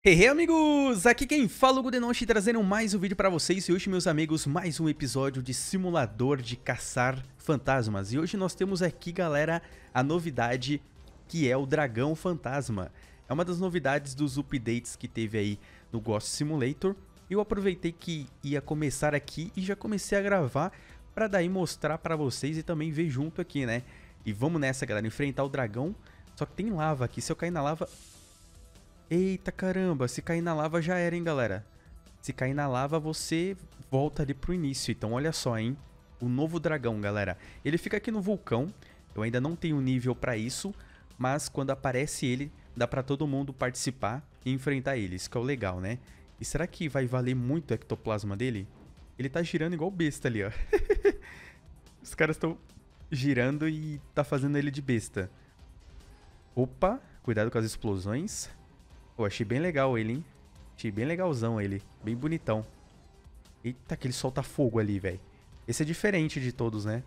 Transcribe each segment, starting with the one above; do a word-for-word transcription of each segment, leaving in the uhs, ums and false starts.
Hey, hey, amigos! Aqui quem fala é o Goodenoshi trazendo mais um vídeo pra vocês. E hoje, meus amigos, mais um episódio de simulador de caçar fantasmas. E hoje nós temos aqui, galera, a novidade que é o Dragão Fantasma. É uma das novidades dos updates que teve aí no Ghost Simulator. Eu aproveitei que ia começar aqui e já comecei a gravar pra daí mostrar pra vocês e também ver junto aqui, né? E vamos nessa, galera, enfrentar o dragão. Só que tem lava aqui, se eu cair na lava... Eita caramba, se cair na lava já era, hein, galera. Se cair na lava, você volta ali pro início. Então, olha só, hein. O novo dragão, galera. Ele fica aqui no vulcão. Eu ainda não tenho nível pra isso. Mas quando aparece ele, dá pra todo mundo participar e enfrentar ele. Isso que é o legal, né? E será que vai valer muito o ectoplasma dele? Ele tá girando igual besta ali, ó. Os caras estão girando e tá fazendo ele de besta. Opa, cuidado com as explosões. Pô, achei bem legal ele, hein? Achei bem legalzão ele. Bem bonitão. Eita, que ele solta fogo ali, velho. Esse é diferente de todos, né?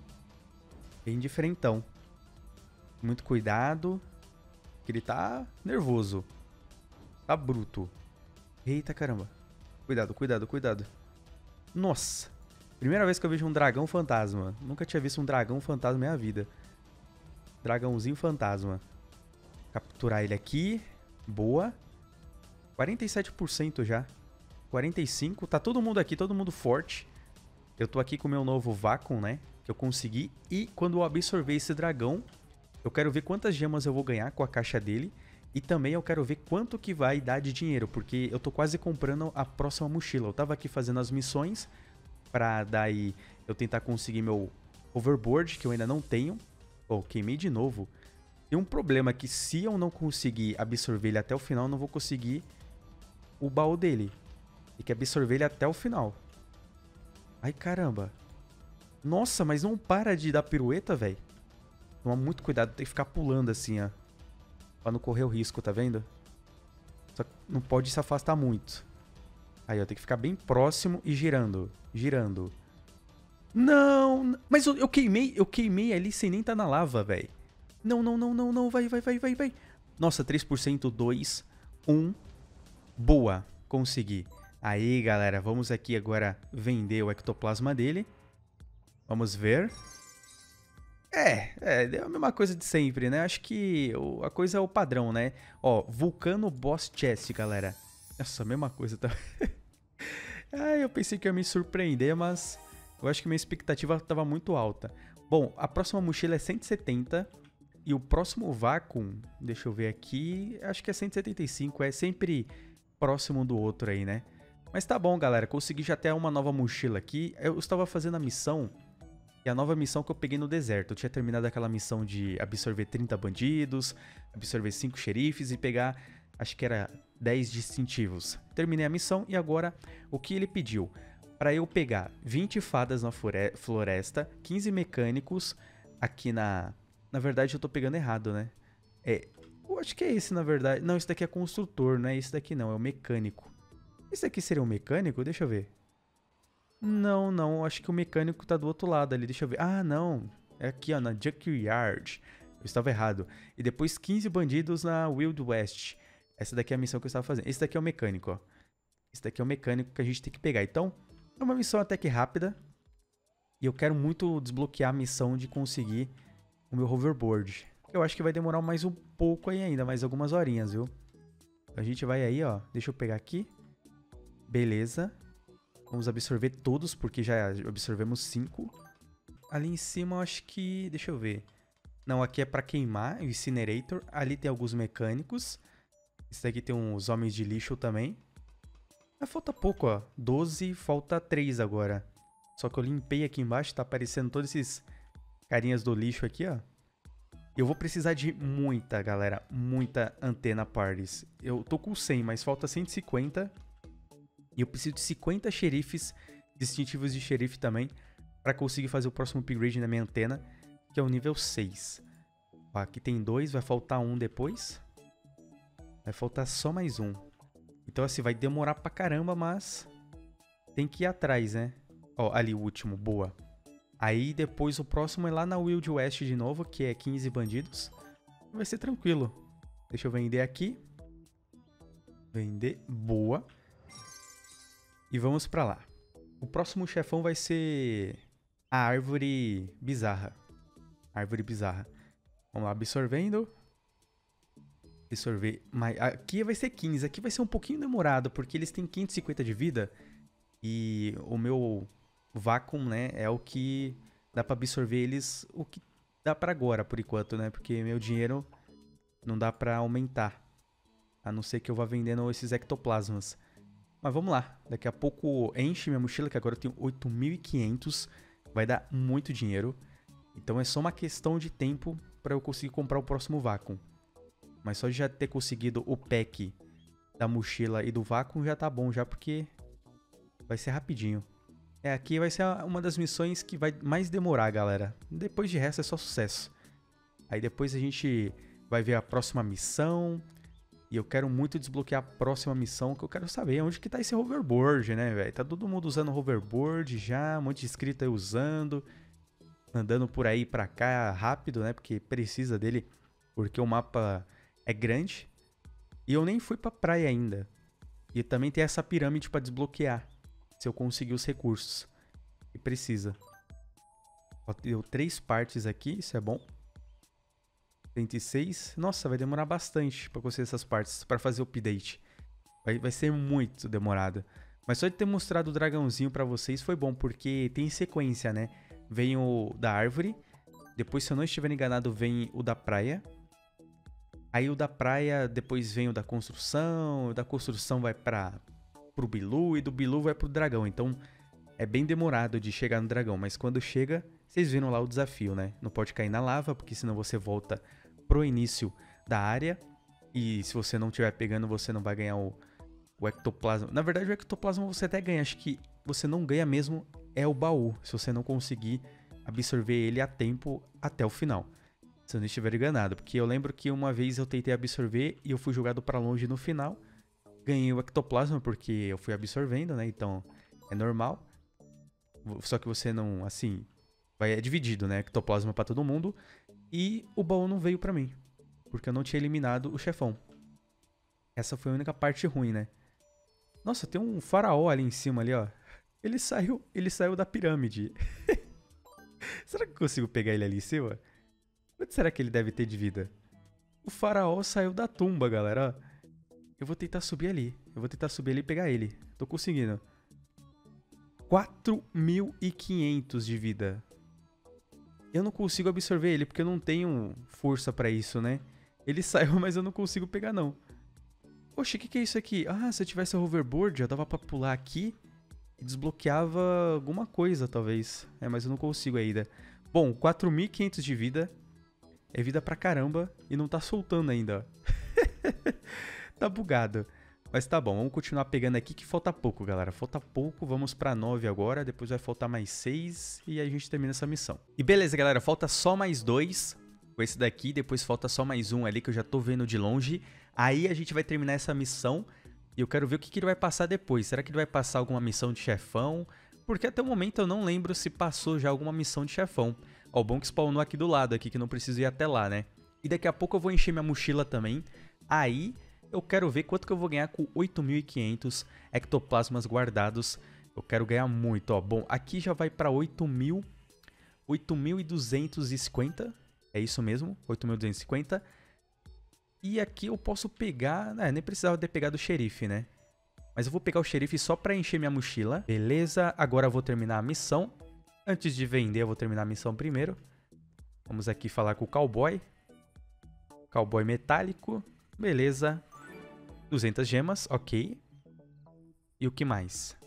Bem diferentão. Muito cuidado. Que ele tá nervoso. Tá bruto. Eita, caramba. Cuidado, cuidado, cuidado. Nossa. Primeira vez que eu vejo um dragão fantasma. Nunca tinha visto um dragão fantasma na minha vida. Dragãozinho fantasma. Capturar ele aqui. Boa. quarenta e sete por cento já. quarenta e cinco por cento. Tá todo mundo aqui, todo mundo forte. Eu tô aqui com o meu novo Vacuum, né? Que eu consegui. E quando eu absorver esse dragão, eu quero ver quantas gemas eu vou ganhar com a caixa dele. E também eu quero ver quanto que vai dar de dinheiro. Porque eu tô quase comprando a próxima mochila. Eu tava aqui fazendo as missões. Pra daí eu tentar conseguir meu hoverboard, que eu ainda não tenho. Oh, queimei de novo. Tem um problema que se eu não conseguir absorver ele até o final, eu não vou conseguir o baú dele. Tem que absorver ele até o final. Ai, caramba. Nossa, mas não para de dar pirueta, velho. Toma muito cuidado, tem que ficar pulando assim, ó. Pra não correr o risco, tá vendo? Só que não pode se afastar muito. Aí, ó, tem que ficar bem próximo e girando. Girando. Não! Mas eu, eu queimei, eu queimei ali sem nem estar na lava, velho. Não, não, não, não, não, vai, vai, vai, vai, vai. Nossa, três por cento, dois, um. Boa, consegui. Aí, galera, vamos aqui agora vender o ectoplasma dele. Vamos ver. É, é, é a mesma coisa de sempre, né? Acho que o, a coisa é o padrão, né? Ó, Vulcano Boss Chest, galera. Nossa, mesma coisa, tá? Ah, eu pensei que ia me surpreender, mas eu acho que minha expectativa estava muito alta. Bom, a próxima mochila é cento e setenta. E o próximo Vacuum, deixa eu ver aqui, acho que é cento e setenta e cinco, é sempre próximo do outro aí, né? Mas tá bom, galera, consegui já ter uma nova mochila aqui. Eu estava fazendo a missão, e a nova missão que eu peguei no deserto. Eu tinha terminado aquela missão de absorver trinta bandidos, absorver cinco xerifes e pegar, acho que era dez distintivos. Terminei a missão e agora o que ele pediu? Para eu pegar vinte fadas na floresta, quinze mecânicos aqui na... Na verdade, eu tô pegando errado, né? É, eu acho que é esse, na verdade. Não, esse daqui é construtor, não é esse daqui não, é o mecânico. Esse daqui seria um mecânico? Deixa eu ver. Não, não, acho que o mecânico tá do outro lado ali, deixa eu ver. Ah, não, é aqui, ó, na Junkyard. Eu estava errado. E depois quinze bandidos na Wild West. Essa daqui é a missão que eu estava fazendo. Esse daqui é o mecânico, ó. Esse daqui é o mecânico que a gente tem que pegar. Então, é uma missão até que rápida. E eu quero muito desbloquear a missão de conseguir o meu hoverboard. Eu acho que vai demorar mais um pouco aí ainda, mais algumas horinhas, viu? A gente vai aí, ó. Deixa eu pegar aqui. Beleza. Vamos absorver todos, porque já absorvemos cinco. Ali em cima, eu acho que... Deixa eu ver. Não, aqui é pra queimar, o Incinerator. Ali tem alguns mecânicos. Esse daqui tem uns homens de lixo também. Mas falta pouco, ó. doze, falta três agora. Só que eu limpei aqui embaixo, tá aparecendo todos esses... carinhas do lixo aqui, ó. Eu vou precisar de muita, galera. Muita antena parties. Eu tô com cem, mas falta cento e cinquenta. E eu preciso de cinquenta xerifes, distintivos de xerife também, pra conseguir fazer o próximo upgrade na minha antena, que é o nível seis. Ó, aqui tem dois, vai faltar um depois. Vai faltar só mais um. Então, assim, vai demorar pra caramba, mas tem que ir atrás, né? Ó, ali o último, boa. Aí depois o próximo é lá na Wild West de novo, que é quinze bandidos. Vai ser tranquilo. Deixa eu vender aqui. Vender. Boa. E vamos pra lá. O próximo chefão vai ser a árvore bizarra. Árvore bizarra. Vamos lá, absorvendo. Absorver. Mas aqui vai ser quinze. Aqui vai ser um pouquinho demorado, porque eles têm quinhentos e cinquenta de vida. E o meu vácuo, né, é o que dá pra absorver eles, o que dá pra agora, por enquanto, né? Porque meu dinheiro não dá pra aumentar. A não ser que eu vá vendendo esses ectoplasmas. Mas vamos lá. Daqui a pouco enche minha mochila, que agora eu tenho oito mil e quinhentos. Vai dar muito dinheiro. Então é só uma questão de tempo pra eu conseguir comprar o próximo vácuo. Mas só de já ter conseguido o pack da mochila e do vácuo já tá bom já, porque vai ser rapidinho. É, aqui vai ser uma das missões que vai mais demorar, galera. Depois de resto é só sucesso. Aí depois a gente vai ver a próxima missão. E eu quero muito desbloquear a próxima missão, que eu quero saber onde que tá esse hoverboard, né, velho? Tá todo mundo usando hoverboard já, um monte de inscrito aí usando. Andando por aí pra cá rápido, né? Porque precisa dele, porque o mapa é grande. E eu nem fui pra praia ainda. E também tem essa pirâmide pra desbloquear, se eu conseguir os recursos. E precisa. Ó, deu três partes aqui, isso é bom. trinta e seis. Nossa, vai demorar bastante pra conseguir essas partes, pra fazer o update. Vai, vai ser muito demorado. Mas só de ter mostrado o dragãozinho pra vocês foi bom, porque tem sequência, né? Vem o da árvore. Depois, se eu não estiver enganado, vem o da praia. Aí o da praia, depois vem o da construção. O da construção vai para pro Bilu e do Bilu vai pro dragão. Então é bem demorado de chegar no dragão. Mas quando chega, vocês viram lá o desafio, né? Não pode cair na lava, porque senão você volta pro início da área. E se você não estiver pegando, você não vai ganhar o, o ectoplasma. Na verdade, o ectoplasma você até ganha. Acho que você não ganha mesmo é o baú, se você não conseguir absorver ele a tempo até o final. Se eu não estiver enganado, porque eu lembro que uma vez eu tentei absorver e eu fui jogado pra longe no final. Ganhei o ectoplasma porque eu fui absorvendo, né? Então é normal. Só que você não, assim, vai é dividido, né? Ectoplasma pra todo mundo. E o baú não veio pra mim, porque eu não tinha eliminado o chefão. Essa foi a única parte ruim, né? Nossa, tem um faraó ali em cima, ali, ó. Ele saiu, ele saiu da pirâmide. Será que eu consigo pegar ele ali em cima? Quanto será que ele deve ter de vida? O faraó saiu da tumba, galera. Eu vou tentar subir ali. Eu vou tentar subir ali e pegar ele. Tô conseguindo. quatro mil e quinhentos de vida. Eu não consigo absorver ele, porque eu não tenho força pra isso, né? Ele saiu, mas eu não consigo pegar, não. Oxe, o que, que é isso aqui? Ah, se eu tivesse o hoverboard, já dava pra pular aqui e desbloqueava alguma coisa, talvez. É, mas eu não consigo ainda. Bom, quatro mil e quinhentos de vida. É vida pra caramba e não tá soltando ainda. Tá bugado. Mas tá bom, vamos continuar pegando aqui que falta pouco, galera. Falta pouco, vamos pra nove agora, depois vai faltar mais seis e aí a gente termina essa missão. E beleza, galera, falta só mais dois. Com esse daqui, depois falta só mais um ali que eu já tô vendo de longe. Aí a gente vai terminar essa missão e eu quero ver o que, que ele vai passar depois. Será que ele vai passar alguma missão de chefão? Porque até o momento eu não lembro se passou já alguma missão de chefão. Ó, o bom que spawnou aqui do lado, aqui que não preciso ir até lá, né? E daqui a pouco eu vou encher minha mochila também. Aí eu quero ver quanto que eu vou ganhar com oito mil e quinhentos ectoplasmas guardados. Eu quero ganhar muito, ó. Bom, aqui já vai pra oito mil. oito mil duzentos e cinquenta. É isso mesmo, oito mil duzentos e cinquenta. E aqui eu posso pegar... É, nem precisava ter pegado o xerife, né? Mas eu vou pegar o xerife só pra encher minha mochila. Beleza, agora eu vou terminar a missão. Antes de vender, eu vou terminar a missão primeiro. Vamos aqui falar com o cowboy. Cowboy metálico. Beleza. duzentas gemas, ok. E o que mais?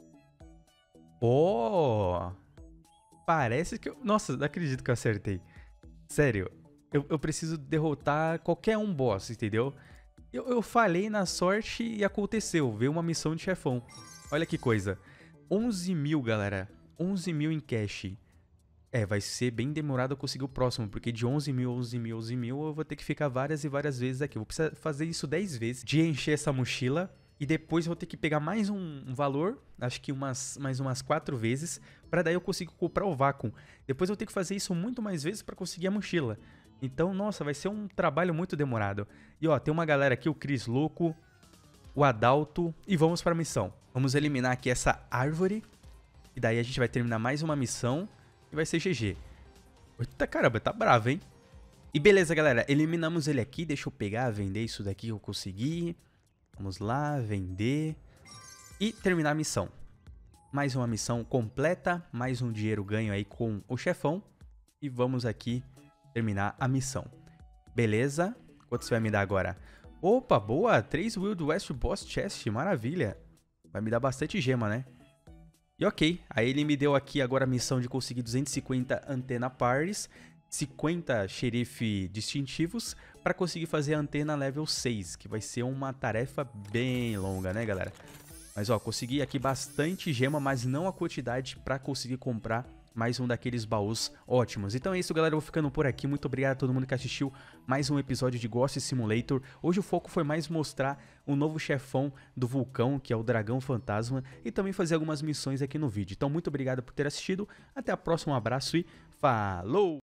Oh! Parece que eu... Nossa, não acredito que eu acertei. Sério, eu, eu preciso derrotar qualquer um boss, entendeu? Eu, eu falei na sorte e aconteceu. Veio uma missão de chefão. Olha que coisa. onze mil, galera. onze mil em cash. É, vai ser bem demorado eu conseguir o próximo, porque de onze mil, onze mil, onze mil eu vou ter que ficar várias e várias vezes aqui. Eu vou precisar fazer isso dez vezes, de encher essa mochila, e depois eu vou ter que pegar mais um, um valor, acho que umas, mais umas quatro vezes, pra daí eu consigo comprar o vácuo. Depois eu vou ter que fazer isso muito mais vezes pra conseguir a mochila. Então, nossa, vai ser um trabalho muito demorado. E ó, tem uma galera aqui, o Cris Louco, o Adalto e vamos para a missão. Vamos eliminar aqui essa árvore. E daí a gente vai terminar mais uma missão e vai ser G G. Eita caramba, tá bravo, hein? E beleza, galera, eliminamos ele aqui. Deixa eu pegar, vender isso daqui que eu consegui. Vamos lá, vender. E terminar a missão. Mais uma missão completa, mais um dinheiro ganho aí com o chefão. E vamos aqui terminar a missão. Beleza? Quanto você vai me dar agora? Opa, boa! três Wild West Boss Chest, maravilha. Vai me dar bastante gema, né? E ok, aí ele me deu aqui agora a missão de conseguir duzentos e cinquenta antena pares, cinquenta xerife distintivos, para conseguir fazer a antena level seis, que vai ser uma tarefa bem longa, né, galera? Mas ó, consegui aqui bastante gema, mas não a quantidade para conseguir comprar mais um daqueles baús ótimos. Então é isso, galera, eu vou ficando por aqui. Muito obrigado a todo mundo que assistiu mais um episódio de Ghost Simulator. Hoje o foco foi mais mostrar o novo chefão do vulcão, que é o Dragão Fantasma, e também fazer algumas missões aqui no vídeo. Então muito obrigado por ter assistido, até a próxima, um abraço e falou!